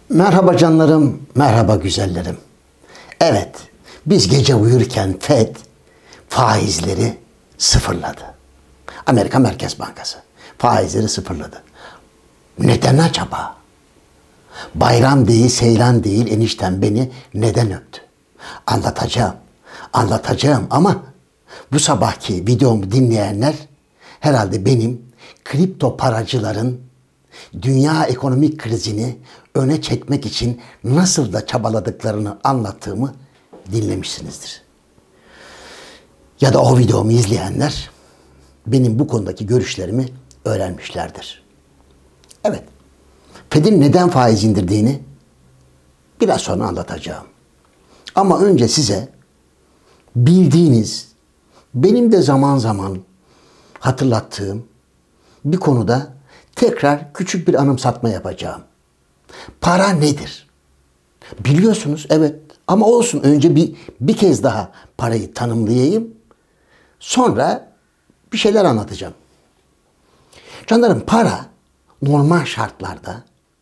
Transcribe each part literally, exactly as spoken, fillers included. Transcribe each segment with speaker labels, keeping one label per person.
Speaker 1: Merhaba canlarım, merhaba güzellerim. Evet, biz gece uyurken Fed faizleri sıfırladı. Amerika Merkez Bankası faizleri sıfırladı. Neden acaba? Bayram değil, seyran değil, enişten beni neden öptü? Anlatacağım, anlatacağım ama bu sabahki videomu dinleyenler herhalde benim kripto paracıların dünya ekonomik krizini öne çekmek için nasıl da çabaladıklarını anlattığımı dinlemişsinizdir. Ya da o videomu izleyenler benim bu konudaki görüşlerimi öğrenmişlerdir. Evet, Fed'in neden faiz indirdiğini biraz sonra anlatacağım. Ama önce size bildiğiniz, benim de zaman zaman hatırlattığım bir konuda tekrar küçük bir anımsatma yapacağım. Para nedir? Biliyorsunuz, evet, ama olsun, önce bir, bir kez daha parayı tanımlayayım. Sonra bir şeyler anlatacağım. Canlarım, para normal şartlarda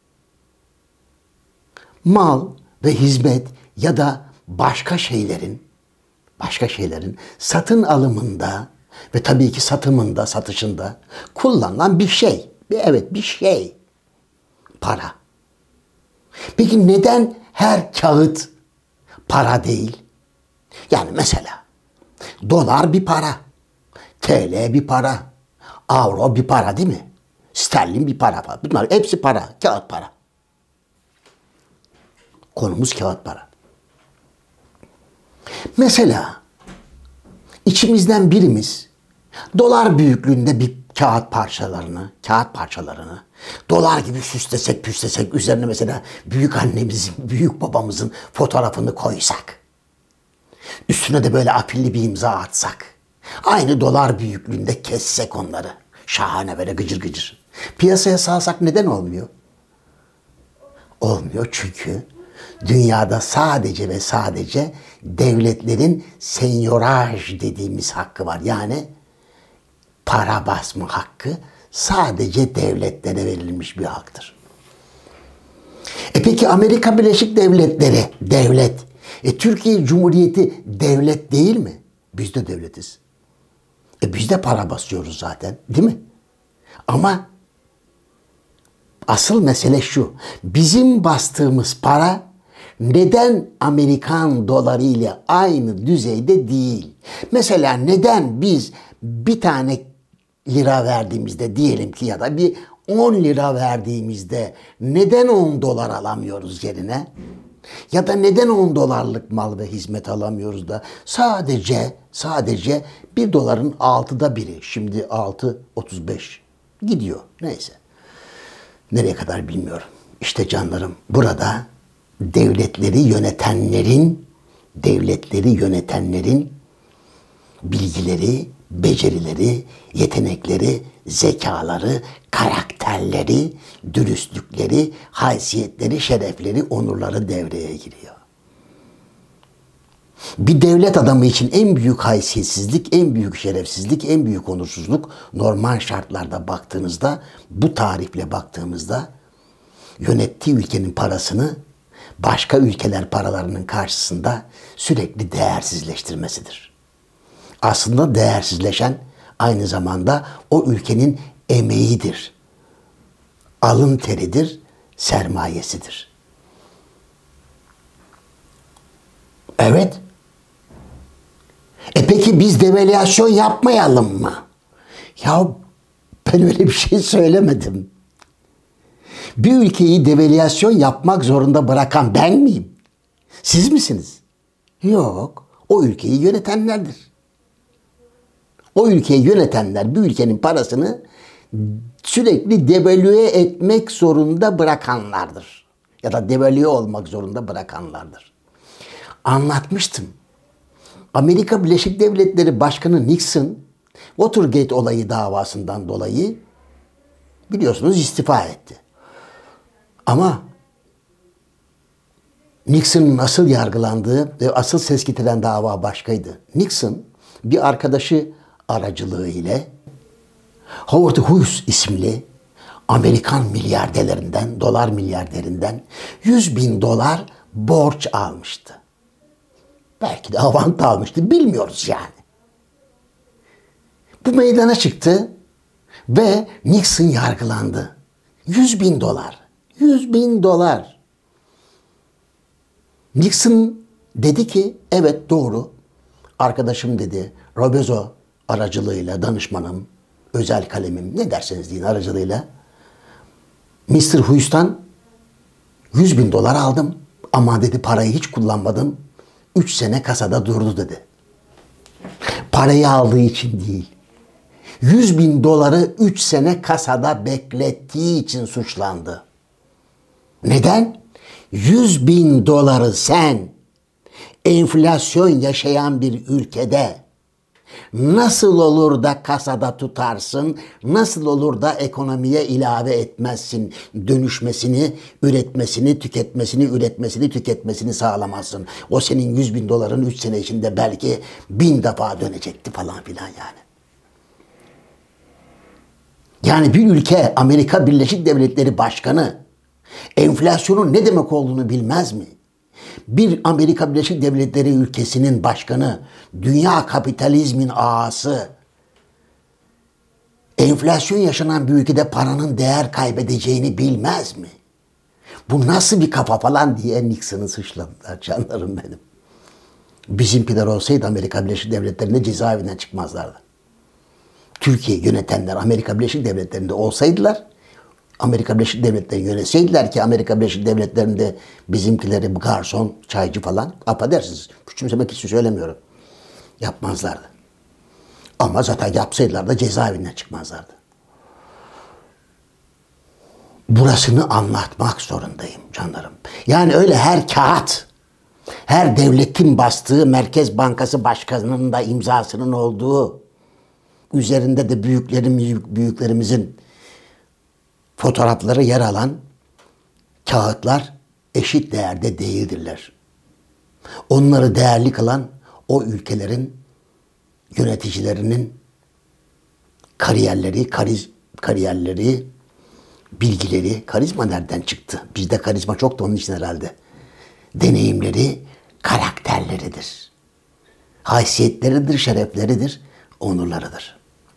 Speaker 1: mal ve hizmet ya da başka şeylerin başka şeylerin satın alımında ve tabii ki satımında, satışında kullanılan bir şey. Bir, evet, bir şey. Para. Peki neden her kağıt para değil? Yani mesela dolar bir para, T L bir para, avro bir para değil mi? Sterlin bir para. Bunlar hepsi para, kağıt para. Konumuz kağıt para. Mesela içimizden birimiz dolar büyüklüğünde bir kağıt parçalarını, kağıt parçalarını dolar gibi süslesek püslesek, üzerine mesela büyük annemizin, büyük babamızın fotoğrafını koysak, üstüne de böyle afilli bir imza atsak, aynı dolar büyüklüğünde kessek onları, şahane böyle gıcır gıcır, piyasaya salsak neden olmuyor? Olmuyor çünkü dünyada sadece ve sadece devletlerin senyoraj dediğimiz hakkı var. Yani para basma hakkı sadece devletlere verilmiş bir haktır. E peki Amerika Birleşik Devletleri devlet. E Türkiye Cumhuriyeti devlet değil mi? Biz de devletiz. E biz de para basıyoruz zaten, değil mi? Ama asıl mesele şu. Bizim bastığımız para neden Amerikan doları ile aynı düzeyde değil? Mesela neden biz bir tane lira verdiğimizde, diyelim ki, ya da bir on lira verdiğimizde neden on dolar alamıyoruz yerine? Ya da neden on dolarlık mal ve hizmet alamıyoruz da sadece sadece bir doların altıda biri, şimdi altı otuz beş gidiyor, neyse. Nereye kadar bilmiyorum. İşte canlarım, burada devletleri yönetenlerin devletleri yönetenlerin bilgileri, becerileri, yetenekleri, zekaları, karakterleri, dürüstlükleri, haysiyetleri, şerefleri, onurları devreye giriyor. Bir devlet adamı için en büyük haysiyetsizlik, en büyük şerefsizlik, en büyük onursuzluk, normal şartlarda baktığınızda, bu tarifle baktığımızda, yönettiği ülkenin parasını başka ülkeler paralarının karşısında sürekli değersizleştirmesidir. Aslında değersizleşen aynı zamanda o ülkenin emeğidir. Alın teridir, sermayesidir. Evet. E peki biz devalüasyon yapmayalım mı? Ya ben öyle bir şey söylemedim. Bir ülkeyi devalüasyon yapmak zorunda bırakan ben miyim? Siz misiniz? Yok. O ülkeyi yönetenlerdir. O ülkeyi yönetenler bir ülkenin parasını sürekli devalüe etmek zorunda bırakanlardır. Ya da devalüe olmak zorunda bırakanlardır. Anlatmıştım. Amerika Birleşik Devletleri Başkanı Nixon, Watergate olayı davasından dolayı biliyorsunuz istifa etti. Ama Nixon'ın asıl yargılandığı ve asıl ses getiren dava başkaydı. Nixon bir arkadaşı aracılığı ile Howard Hughes isimli Amerikan milyarderlerinden, dolar milyarderlerinden yüz bin dolar borç almıştı. Belki de avant almıştı, bilmiyoruz yani. Bu meydana çıktı ve Nixon yargılandı. yüz bin dolar. yüz bin dolar. Nixon dedi ki evet doğru. Arkadaşım dedi Rebozo aracılığıyla, danışmanım, özel kalemim, ne derseniz deyin aracılığıyla mister Hughes'tan yüz bin dolar aldım ama dedi parayı hiç kullanmadım. üç sene kasada durdu dedi. Parayı aldığı için değil. yüz bin doları üç sene kasada beklettiği için suçlandı. Neden? yüz bin doları sen enflasyon yaşayan bir ülkede nasıl olur da kasada tutarsın, nasıl olur da ekonomiye ilave etmezsin, dönüşmesini, üretmesini, tüketmesini, üretmesini, tüketmesini sağlamazsın. O senin yüz bin doların üç sene içinde belki bin defa dönecekti falan filan yani. Yani bir ülke Amerika Birleşik Devletleri Başkanı enflasyonun ne demek olduğunu bilmez mi? Bir Amerika Birleşik Devletleri ülkesinin başkanı, dünya kapitalizmin ağası, enflasyon yaşanan bir ülkede paranın değer kaybedeceğini bilmez mi? Bu nasıl bir kafa falan diye Nixon'ı suçladılar canlarım benim. Bizimkiler olsaydı Amerika Birleşik Devletleri'nde cezaevinden çıkmazlardı. Türkiye yönetenler Amerika Birleşik Devletleri'nde olsaydılar, Amerika Birleşik Devletleri yönetseydiler ki Amerika Birleşik Devletleri'nde bizimkileri garson, çaycı falan, affedersiniz, küçümsemek için söylemiyorum, yapmazlardı. Ama zaten yapsaydılar da cezaevinden çıkmazlardı. Burasını anlatmak zorundayım canlarım. Yani öyle her kağıt, her devletin bastığı Merkez Bankası Başkanı'nın da imzasının olduğu, üzerinde de büyüklerim, büyüklerimizin fotoğrafları yer alan kağıtlar eşit değerde değildirler. Onları değerli kılan o ülkelerin yöneticilerinin kariyerleri, kariz, kariyerleri, bilgileri, karizma nereden çıktı? Bizde karizma çok da onun için herhalde. Deneyimleri, karakterleridir. Haysiyetleridir, şerefleridir, onurlarıdır.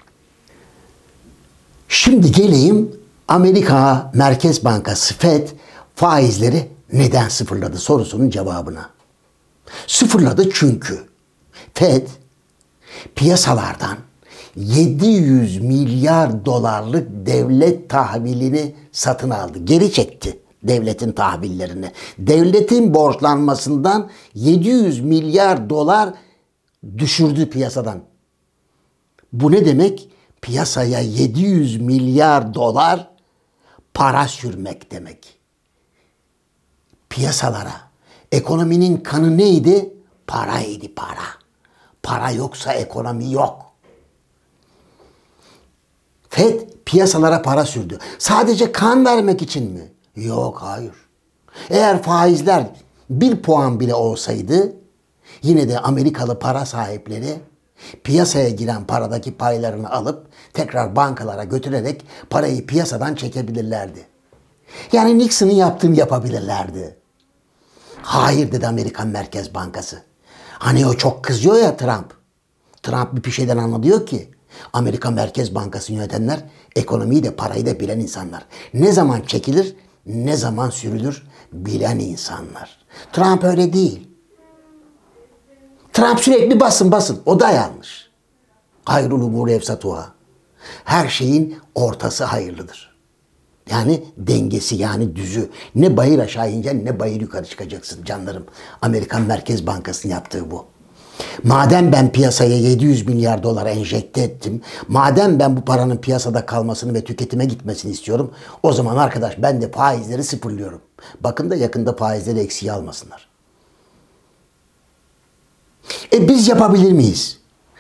Speaker 1: Şimdi geleyim Amerika Merkez Bankası Fed faizleri neden sıfırladı sorusunun cevabına. Sıfırladı çünkü Fed piyasalardan yedi yüz milyar dolarlık devlet tahvilini satın aldı. Geri çekti devletin tahvillerini. Devletin borçlanmasından yedi yüz milyar dolar düşürdü piyasadan. Bu ne demek? Piyasaya yedi yüz milyar dolar para sürmek demek. Piyasalara. Ekonominin kanı neydi? Paraydı, para. Para yoksa ekonomi yok. Fed piyasalara para sürdü. Sadece kan vermek için mi? Yok, hayır. Eğer faizler bir puan bile olsaydı yine de Amerikalı para sahipleri piyasaya giren paradaki paylarını alıp tekrar bankalara götürerek parayı piyasadan çekebilirlerdi. Yani Nixon'ın yaptığını yapabilirlerdi. Hayır dedi Amerikan Merkez Bankası. Hani o çok kızıyor ya Trump. Trump bir şeyden anlıyor ki. Amerikan Merkez Bankası yönetenler ekonomiyi de parayı da bilen insanlar. Ne zaman çekilir, ne zaman sürülür bilen insanlar. Trump öyle değil. Trump sürekli basın basın. O da yanlış. Hayrul umur efsatuha. Her şeyin ortası hayırlıdır. Yani dengesi, yani düzü. Ne bayır aşağı ineceksin ne bayır yukarı çıkacaksın canlarım. Amerikan Merkez Bankası'nın yaptığı bu. Madem ben piyasaya yedi yüz milyar dolar enjekte ettim, madem ben bu paranın piyasada kalmasını ve tüketime gitmesini istiyorum, o zaman arkadaş ben de faizleri sıfırlıyorum. Bakın da yakında faizleri eksiye almasınlar. E biz yapabilir miyiz?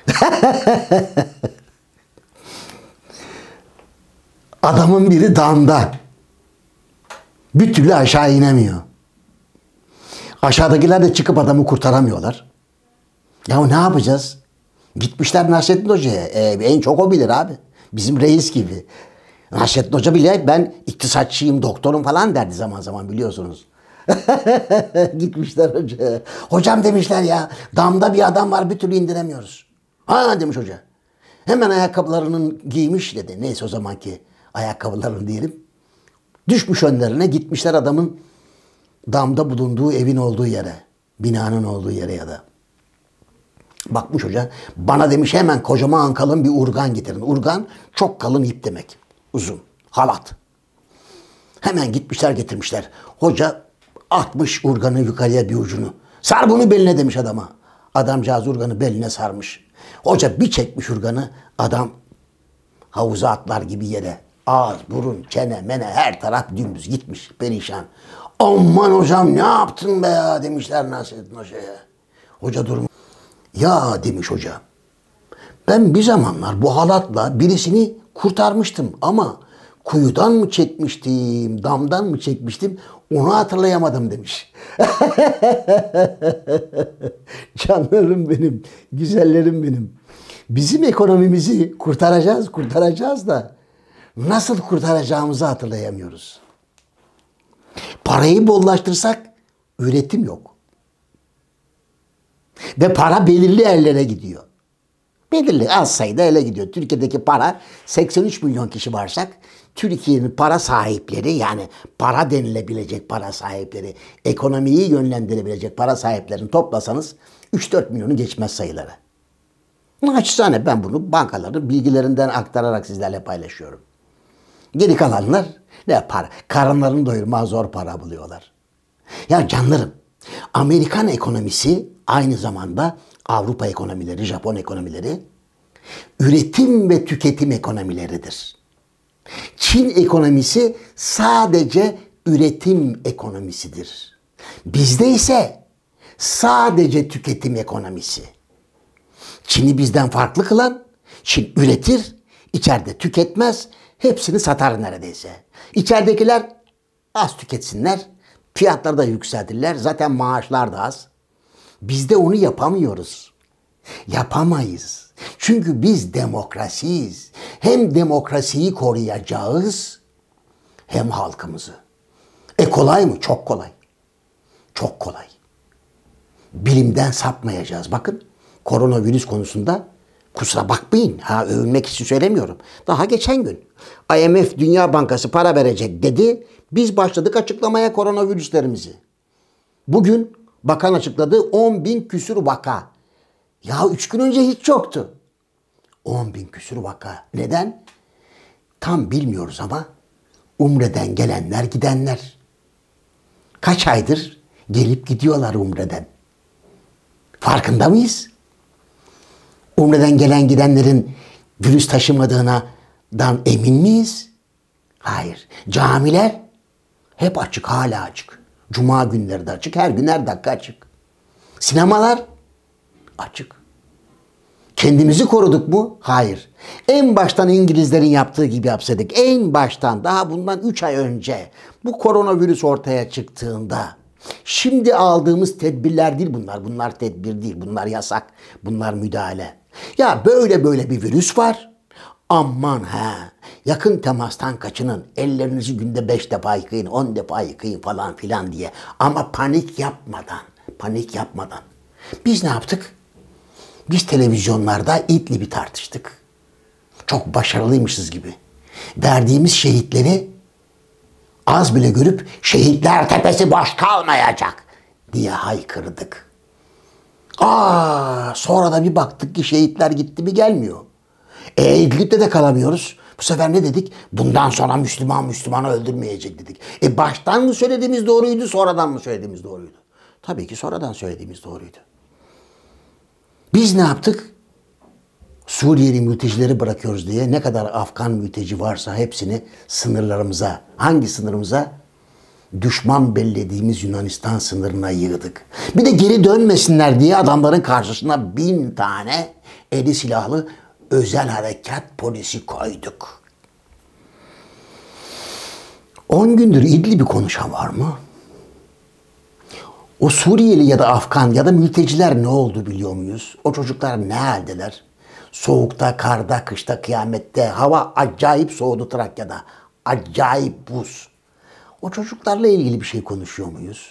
Speaker 1: Adamın biri damda. Bir türlü aşağı inemiyor. Aşağıdakiler de çıkıp adamı kurtaramıyorlar. Ya ne yapacağız? Gitmişler Nasrettin Hoca'ya. E, en çok o bilir abi. Bizim reis gibi. Nasrettin Hoca bile ben iktisatçıyım, doktorum falan derdi zaman zaman, biliyorsunuz. Gitmişler hocaya. Hocam demişler ya, damda bir adam var, bir türlü indiremiyoruz. Ha demiş hoca. Hemen ayakkabılarının giymiş dedi. Neyse o zamanki ayakkabılarını diyelim. Düşmüş önlerine, gitmişler adamın damda bulunduğu evin olduğu yere. Binanın olduğu yere ya da. Bakmış hoca. Bana demiş hemen kocaman kalın bir urgan getirin. Urgan çok kalın ip demek. Uzun. Halat. Hemen gitmişler getirmişler. Hoca atmış urganı yukarıya bir ucunu. Sar bunu beline demiş adama. Adamcağız urganı beline sarmış. Hoca bir çekmiş urganı. Adam havuza atlar gibi yere. Ağız, burun, çene, mene her taraf dümdüz gitmiş. Perişan. Aman hocam ne yaptın be ya demişler Nasrettin Hoca'ya. Hoca durmuş. Ya demiş hoca. Ben bir zamanlar bu halatla birisini kurtarmıştım ama kuyudan mı çekmiştim, damdan mı çekmiştim onu hatırlayamadım demiş. Canlarım benim, güzellerim benim. Bizim ekonomimizi kurtaracağız, kurtaracağız da nasıl kurtaracağımızı hatırlayamıyoruz. Parayı bollaştırsak üretim yok. Ve para belirli yerlere gidiyor. Belirli az sayıda ele gidiyor. Türkiye'deki para seksen üç milyon kişi varsak Türkiye'nin para sahipleri, yani para denilebilecek para sahipleri, ekonomiyi yönlendirebilecek para sahiplerini toplasanız üç dört milyonu geçmez sayıları. Naçizane ben bunu bankaların bilgilerinden aktararak sizlerle paylaşıyorum. Geri kalanlar ne para? Karınlarını doyurmaya zor para buluyorlar. Ya canlarım, Amerikan ekonomisi aynı zamanda Avrupa ekonomileri, Japon ekonomileri üretim ve tüketim ekonomileridir. Çin ekonomisi sadece üretim ekonomisidir. Bizde ise sadece tüketim ekonomisi. Çin'i bizden farklı kılan, Çin üretir, içeride tüketmez, hepsini satar neredeyse. İçeridekiler az tüketsinler, fiyatları da yükseltirler, zaten maaşlar da az. Bizde onu yapamıyoruz. Yapamayız. Çünkü biz demokrasiyiz. Hem demokrasiyi koruyacağız hem halkımızı. E kolay mı? Çok kolay. Çok kolay. Bilimden sapmayacağız. Bakın koronavirüs konusunda kusura bakmayın. Ha, övünmek için söylemiyorum. Daha geçen gün I M F Dünya Bankası para verecek dedi. Biz başladık açıklamaya koronavirüslerimizi. Bugün bakan açıkladı on bin küsür vaka. Ya üç gün önce hiç yoktu. on bin küsür vaka. Neden? Tam bilmiyoruz ama Umre'den gelenler gidenler. Kaç aydır gelip gidiyorlar Umre'den. Farkında mıyız? Umre'den gelen gidenlerin virüs taşımadığından emin miyiz? Hayır. Camiler hep açık, hala açık. Cuma günleri de açık, her gün her dakika açık. Sinemalar açık. Kendimizi koruduk mu? Hayır. En baştan İngilizlerin yaptığı gibi yapsaydık. En baştan, daha bundan üç ay önce bu koronavirüs ortaya çıktığında şimdi aldığımız tedbirler değil bunlar. Bunlar tedbir değil. Bunlar yasak. Bunlar müdahale. Ya böyle böyle bir virüs var. Aman ha. Yakın temastan kaçının. Ellerinizi günde beş defa yıkayın, on defa yıkayın falan filan diye. Ama panik yapmadan. Panik yapmadan. Biz ne yaptık? Biz televizyonlarda İdlib'i tartıştık. Çok başarılıymışız gibi. Verdiğimiz şehitleri az bile görüp şehitler tepesi boş kalmayacak diye haykırdık. Aa, sonra da bir baktık ki şehitler gitti mi gelmiyor. E İdlib'de de kalamıyoruz. Bu sefer ne dedik? Bundan sonra Müslüman Müslümanı öldürmeyecek dedik. E baştan mı söylediğimiz doğruydu, sonradan mı söylediğimiz doğruydu? Tabii ki sonradan söylediğimiz doğruydu. Biz ne yaptık? Suriyeli mültecileri bırakıyoruz diye ne kadar Afgan mülteci varsa hepsini sınırlarımıza, hangi sınırımıza? Düşman bellediğimiz Yunanistan sınırına yığdık. Bir de geri dönmesinler diye adamların karşısına bin tane eli silahlı özel harekat polisi koyduk. On gündür İdlib'i konuşan var mı? O Suriyeli ya da Afgan ya da mülteciler ne oldu biliyor muyuz? O çocuklar ne haldeler? Soğukta, karda, kışta, kıyamette hava acayip soğudu Trakya'da. Acayip buz. O çocuklarla ilgili bir şey konuşuyor muyuz?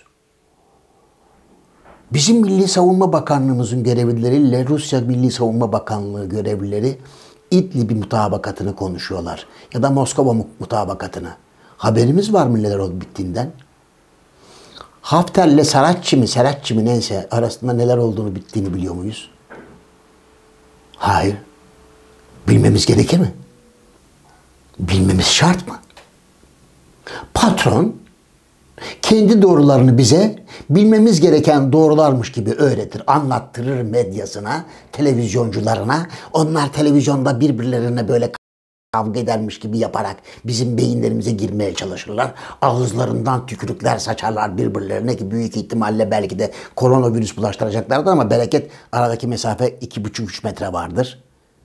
Speaker 1: Bizim Milli Savunma Bakanlığımızın görevlileriyle Rusya Milli Savunma Bakanlığı görevlileri İdlib mutabakatını konuşuyorlar. Ya da Moskova mutabakatını. Haberimiz var mı neler olup bittiğinden? Hafter'le Saratçı mı, Serhatçı mı neyse arasında neler olduğunu bittiğini biliyor muyuz? Hayır. Bilmemiz gerekir mi? Bilmemiz şart mı? Patron kendi doğrularını bize bilmemiz gereken doğrularmış gibi öğretir, anlattırır medyasına, televizyoncularına. Onlar televizyonda birbirlerine böyle kavga edermiş gibi yaparak bizim beyinlerimize girmeye çalışırlar. Ağızlarından tükürükler saçarlar birbirlerine ki büyük ihtimalle belki de koronavirüs bulaştıracaklardır ama bereket aradaki mesafe iki buçuk üç metre vardır.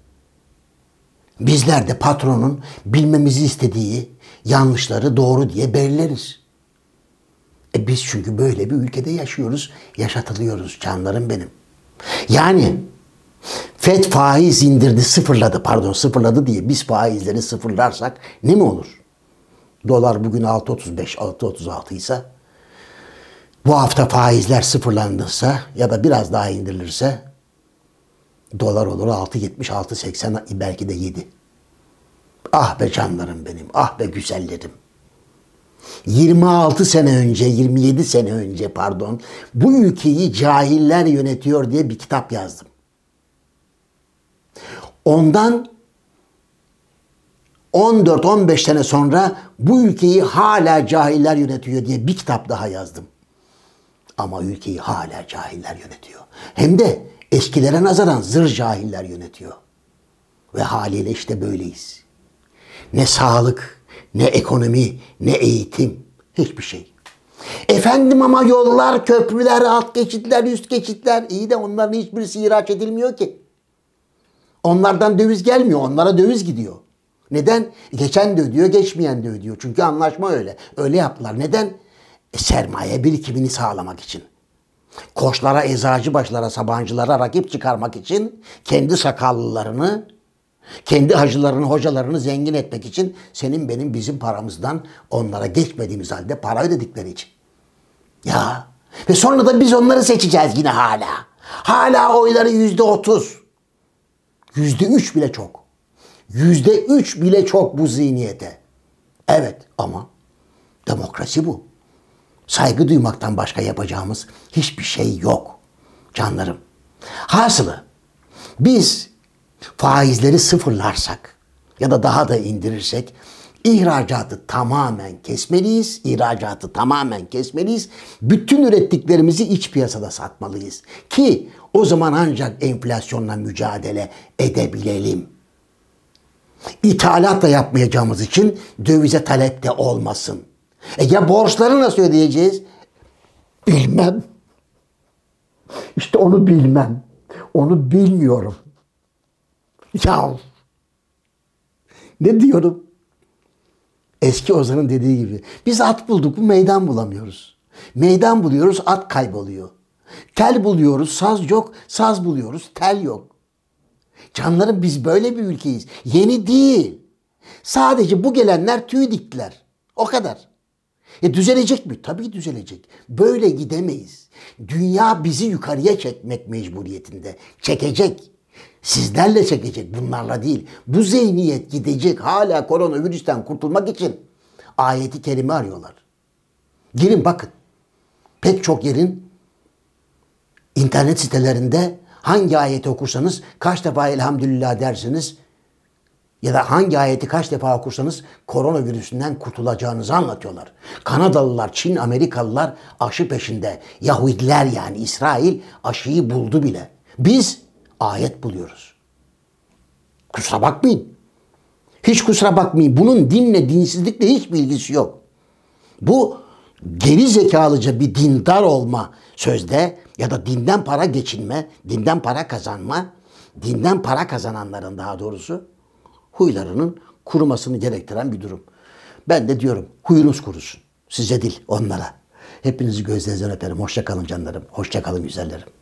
Speaker 1: Bizler de patronun bilmemizi istediği yanlışları doğru diye belirleriz. E biz çünkü böyle bir ülkede yaşıyoruz, yaşatılıyoruz canlarım benim. Yani F E D faiz indirdi, sıfırladı, pardon sıfırladı diye biz faizleri sıfırlarsak ne mi olur? Dolar bugün altı otuz beş, altı otuz altı ise bu hafta faizler sıfırlanırsa ya da biraz daha indirilirse dolar olur altı yetmiş, altı seksen, belki de yedi. Ah be canlarım benim, ah be güzellerim. yirmi altı sene önce, yirmi yedi sene önce pardon, bu ülkeyi cahiller yönetiyor diye bir kitap yazdım. Ondan on dört on beş sene sonra bu ülkeyi hala cahiller yönetiyor diye bir kitap daha yazdım. Ama ülkeyi hala cahiller yönetiyor. Hem de eskilere nazaran zır cahiller yönetiyor. Ve haliyle işte böyleyiz. Ne sağlık, ne ekonomi, ne eğitim, hiçbir şey. Efendim ama yollar, köprüler, alt geçitler, üst geçitler iyi de onların hiçbirisi ihraç edilmiyor ki. Onlardan döviz gelmiyor, onlara döviz gidiyor. Neden? Geçen de ödüyor, geçmeyen de ödüyor. Çünkü anlaşma öyle. Öyle yaptılar. Neden? E, sermaye birikimini sağlamak için. Koçlara, eczacıbaşılara, sabancılara rakip çıkarmak için kendi sakallılarını, kendi hacılarını, hocalarını zengin etmek için senin benim bizim paramızdan onlara geçmediğimiz halde para ödedikleri için. Ya ve sonra da biz onları seçeceğiz yine hala. Hala oyları yüzde otuz. Yüzde üç bile çok. Yüzde üç bile çok bu zihniyete. Evet ama demokrasi bu. Saygı duymaktan başka yapacağımız hiçbir şey yok canlarım. Hasılı biz faizleri sıfırlarsak ya da daha da indirirsek ihracatı tamamen kesmeliyiz. İhracatı tamamen kesmeliyiz. Bütün ürettiklerimizi iç piyasada satmalıyız. Ki o zaman ancak enflasyonla mücadele edebilelim. İthalat da yapmayacağımız için dövize talep de olmasın. E ya borçları nasıl ödeyeceğiz? Bilmem. İşte onu bilmem. Onu bilmiyorum. Ya ne diyorum? Eski Ozan'ın dediği gibi. Biz at bulduk mu meydan bulamıyoruz. Meydan buluyoruz, at kayboluyor. Tel buluyoruz, saz yok. Saz buluyoruz, tel yok. Canlarım biz böyle bir ülkeyiz. Yeni değil. Sadece bu gelenler tüy diktiler. O kadar. E düzelecek mi? Tabii düzelecek. Böyle gidemeyiz. Dünya bizi yukarıya çekmek mecburiyetinde. Çekecek. Sizlerle çekecek, bunlarla değil. Bu zihniyet gidecek. Hala koronavirüsten kurtulmak için ayeti kerime arıyorlar. Girin bakın. Pek çok yerin internet sitelerinde hangi ayeti okursanız kaç defa elhamdülillah dersiniz ya da hangi ayeti kaç defa okursanız koronavirüsünden kurtulacağınızı anlatıyorlar. Kanadalılar, Çin, Amerikalılar aşı peşinde. Yahudiler yani İsrail aşıyı buldu bile. Biz ayet buluyoruz. Kusura bakmayın. Hiç kusura bakmayın. Bunun dinle, dinsizlikle hiçbir ilgisi yok. Bu geri zekalıca bir dindar olma sözde ya da dinden para geçinme, dinden para kazanma, dinden para kazananların daha doğrusu huylarının kurumasını gerektiren bir durum. Ben de diyorum huyunuz kurusun. Size değil onlara. Hepinizi gözlerinizden öperim. Hoşça kalın canlarım. Hoşça kalın güzellerim.